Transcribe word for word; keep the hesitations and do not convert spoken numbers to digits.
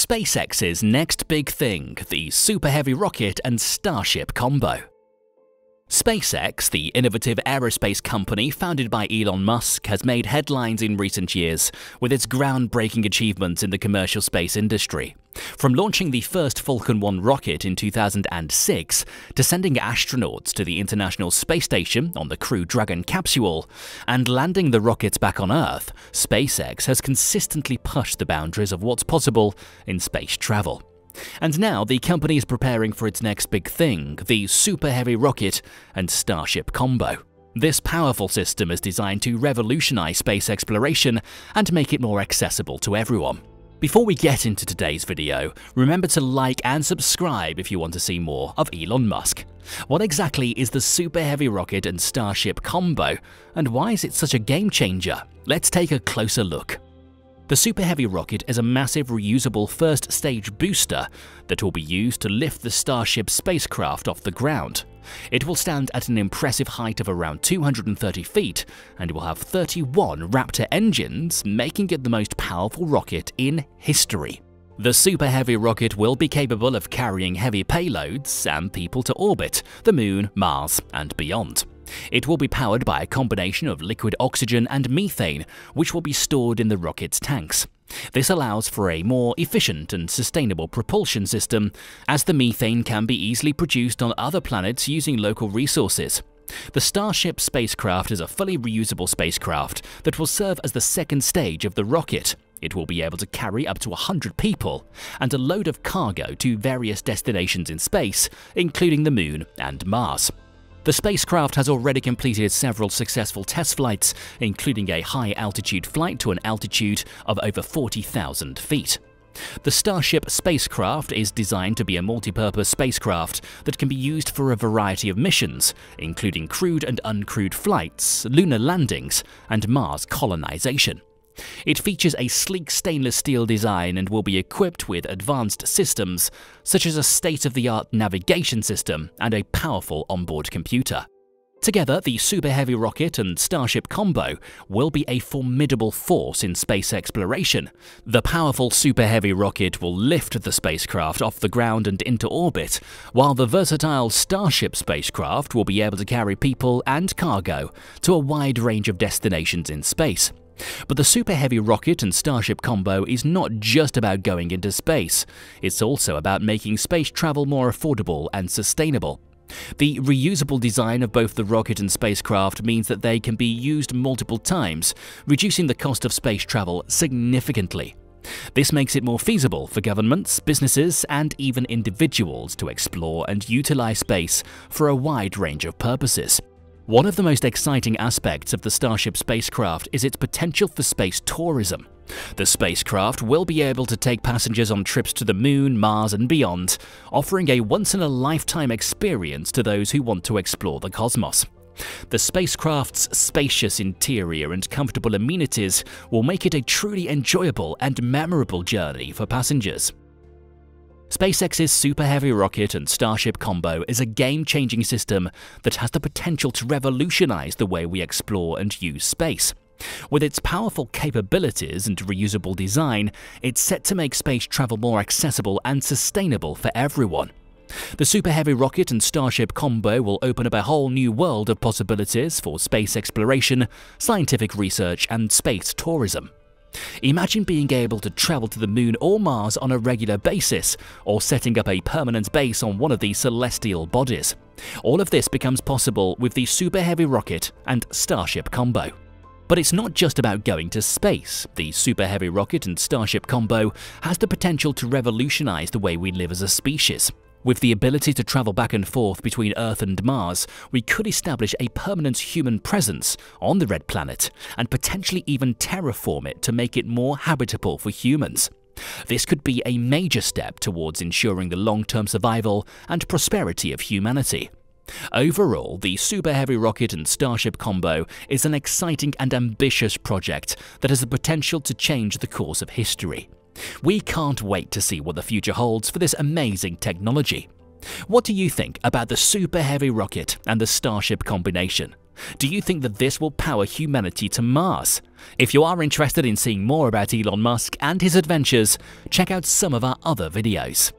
SpaceX's next big thing, the Super Heavy rocket and Starship combo. SpaceX, the innovative aerospace company founded by Elon Musk, has made headlines in recent years with its groundbreaking achievements in the commercial space industry. From launching the first Falcon one rocket in two thousand six to sending astronauts to the International Space Station on the Crew Dragon capsule and landing the rockets back on Earth, SpaceX has consistently pushed the boundaries of what's possible in space travel. And now the company is preparing for its next big thing, the Super Heavy rocket and Starship combo. This powerful system is designed to revolutionize space exploration and make it more accessible to everyone. Before we get into today's video, remember to like and subscribe if you want to see more of Elon Musk. What exactly is the Super Heavy rocket and Starship combo, and why is it such a game changer? Let's take a closer look. The Super Heavy rocket is a massive reusable first-stage booster that will be used to lift the Starship spacecraft off the ground. It will stand at an impressive height of around two hundred thirty feet and will have thirty-one Raptor engines, making it the most powerful rocket in history. The Super Heavy rocket will be capable of carrying heavy payloads and people to orbit, the Moon, Mars, and beyond. It will be powered by a combination of liquid oxygen and methane, which will be stored in the rocket's tanks. This allows for a more efficient and sustainable propulsion system, as the methane can be easily produced on other planets using local resources. The Starship spacecraft is a fully reusable spacecraft that will serve as the second stage of the rocket. It will be able to carry up to one hundred people and a load of cargo to various destinations in space, including the Moon and Mars. The spacecraft has already completed several successful test flights, including a high-altitude flight to an altitude of over forty thousand feet. The Starship spacecraft is designed to be a multi-purpose spacecraft that can be used for a variety of missions, including crewed and uncrewed flights, lunar landings, and Mars colonization. It features a sleek stainless steel design and will be equipped with advanced systems such as a state-of-the-art navigation system and a powerful onboard computer. Together, the Super Heavy rocket and Starship combo will be a formidable force in space exploration. The powerful Super Heavy rocket will lift the spacecraft off the ground and into orbit, while the versatile Starship spacecraft will be able to carry people and cargo to a wide range of destinations in space. But the Super Heavy rocket and Starship combo is not just about going into space, it's also about making space travel more affordable and sustainable. The reusable design of both the rocket and spacecraft means that they can be used multiple times, reducing the cost of space travel significantly. This makes it more feasible for governments, businesses, and even individuals to explore and utilize space for a wide range of purposes. One of the most exciting aspects of the Starship spacecraft is its potential for space tourism. The spacecraft will be able to take passengers on trips to the Moon, Mars, and beyond, offering a once-in-a-lifetime experience to those who want to explore the cosmos. The spacecraft's spacious interior and comfortable amenities will make it a truly enjoyable and memorable journey for passengers. SpaceX's Super Heavy rocket and Starship combo is a game-changing system that has the potential to revolutionize the way we explore and use space. With its powerful capabilities and reusable design, it's set to make space travel more accessible and sustainable for everyone. The Super Heavy rocket and Starship combo will open up a whole new world of possibilities for space exploration, scientific research, and space tourism. Imagine being able to travel to the Moon or Mars on a regular basis, or setting up a permanent base on one of these celestial bodies. All of this becomes possible with the Super Heavy rocket and Starship combo. But it's not just about going to space. The Super Heavy rocket and Starship combo has the potential to revolutionize the way we live as a species. With the ability to travel back and forth between Earth and Mars, we could establish a permanent human presence on the Red Planet and potentially even terraform it to make it more habitable for humans. This could be a major step towards ensuring the long-term survival and prosperity of humanity. Overall, the Super Heavy rocket and Starship combo is an exciting and ambitious project that has the potential to change the course of history. We can't wait to see what the future holds for this amazing technology. What do you think about the Super Heavy rocket and the Starship combination? Do you think that this will power humanity to Mars? If you are interested in seeing more about Elon Musk and his adventures, check out some of our other videos.